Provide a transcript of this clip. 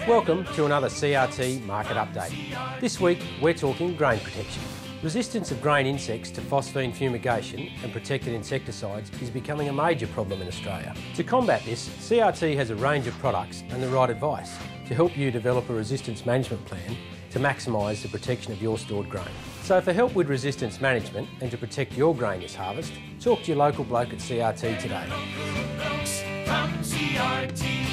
Welcome to another CRT market update. This week we're talking grain protection. Resistance of grain insects to phosphine fumigation and protected insecticides is becoming a major problem in Australia. To combat this, CRT has a range of products and the right advice to help you develop a resistance management plan to maximise the protection of your stored grain. So for help with resistance management and to protect your grain this harvest, talk to your local bloke at CRT today.